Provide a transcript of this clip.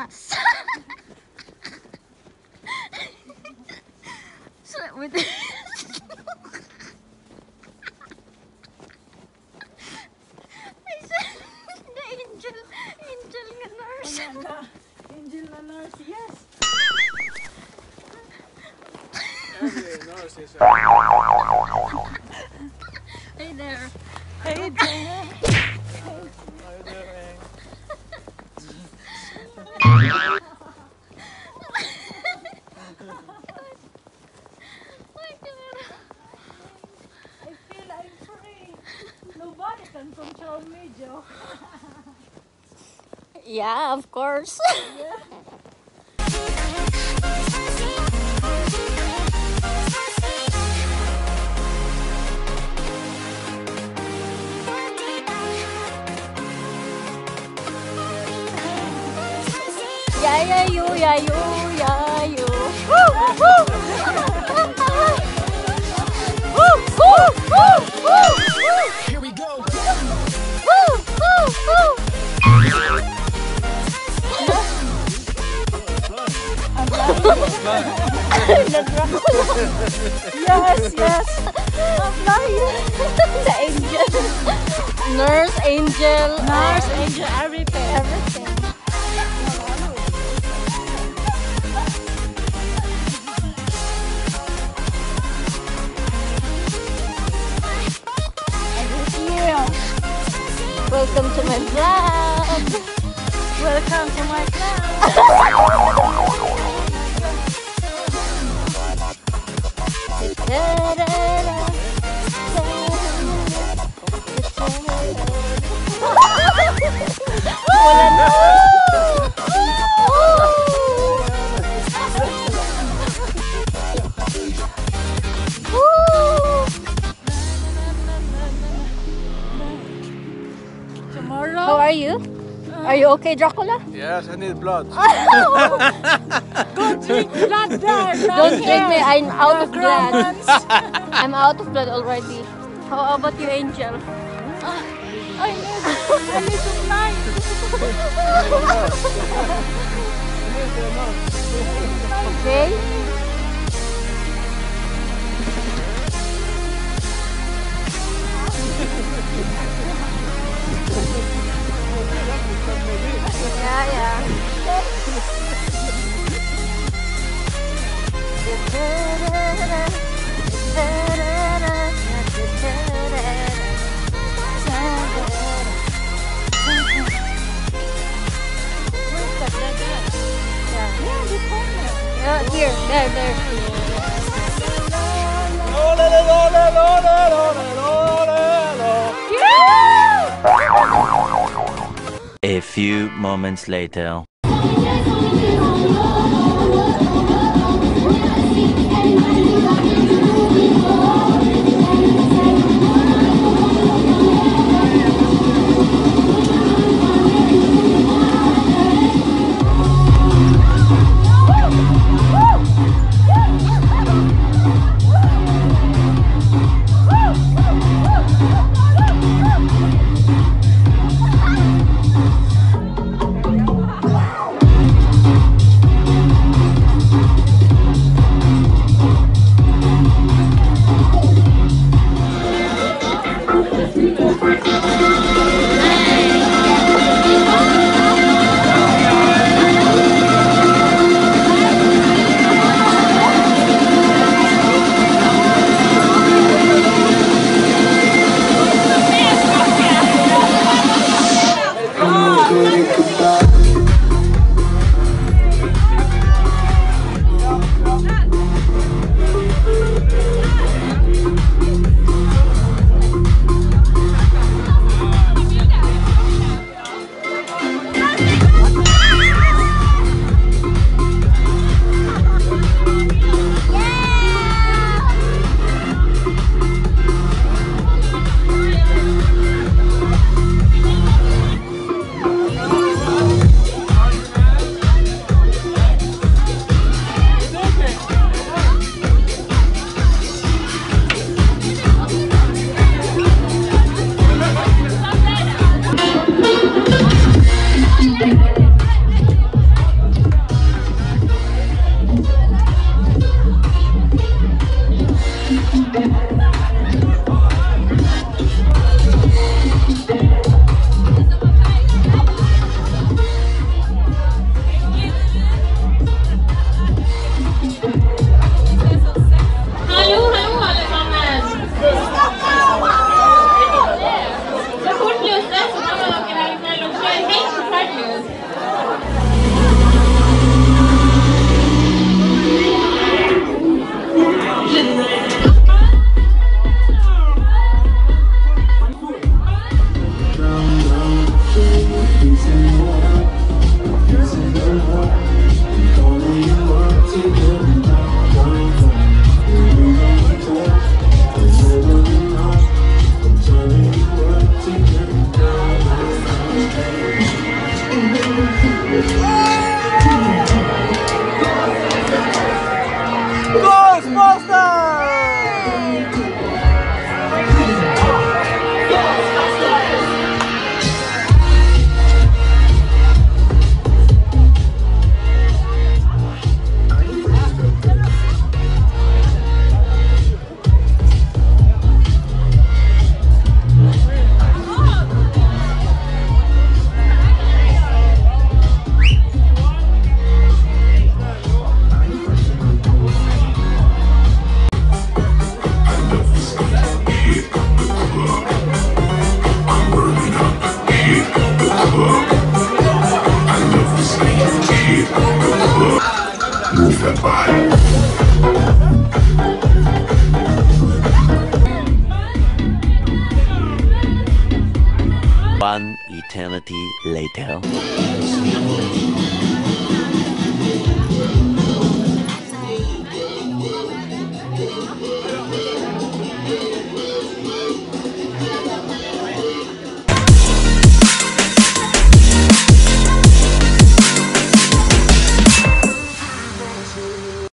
us. So with I said the angel nga nurse. Angel na nurse, yes. Hey there. Hey there. I feel I'm free. Nobody can control me, Joe. Yeah, of course. Yeah, you. Woo, woo. Here we go. Yes. I'm flying. The angel. Nurse, angel. Nurse, angel, everything. Everything. Welcome to my vlog. Welcome to my class. Wala na. Tomorrow. How are you? Are you okay, Dracula? Yes, I need blood. Go drink blood there. Don't drink me. I'm out of blood. Romance. I'm out of blood already. How about you, Angel? I need to fly. Okay. Yeah. Here, there. A few moments later. One eternity later.